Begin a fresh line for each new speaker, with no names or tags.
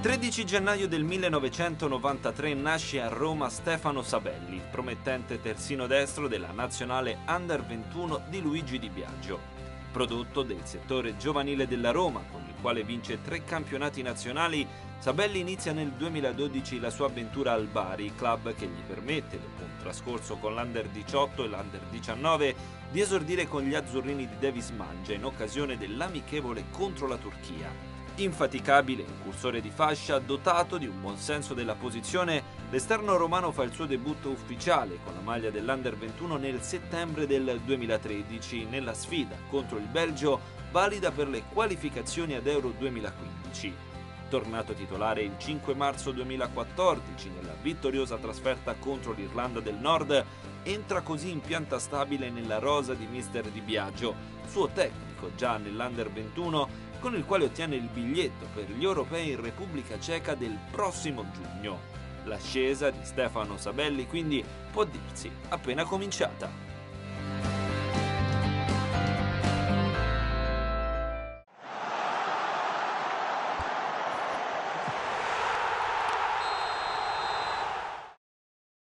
13 gennaio del 1993 nasce a Roma Stefano Sabelli, promettente terzino destro della nazionale Under 21 di Luigi Di Biagio. Prodotto del settore giovanile della Roma, con il quale vince 3 campionati nazionali, Sabelli inizia nel 2012 la sua avventura al Bari, club che gli permette, dopo un trascorso con l'Under 18 e l'Under 19, di esordire con gli azzurrini di Davis Mangia in occasione dell'amichevole contro la Turchia. Infaticabile incursore di fascia, dotato di un buon senso della posizione, l'esterno romano fa il suo debutto ufficiale con la maglia dell'Under 21 nel settembre del 2013 nella sfida contro il Belgio, valida per le qualificazioni ad Euro 2015. Tornato titolare il 5 marzo 2014 nella vittoriosa trasferta contro l'Irlanda del Nord, entra così in pianta stabile nella rosa di mister Di Biagio, suo tecnico già nell'Under 21, con il quale ottiene il biglietto per gli europei in Repubblica Ceca del prossimo giugno. L'ascesa di Stefano Sabelli quindi può dirsi appena cominciata.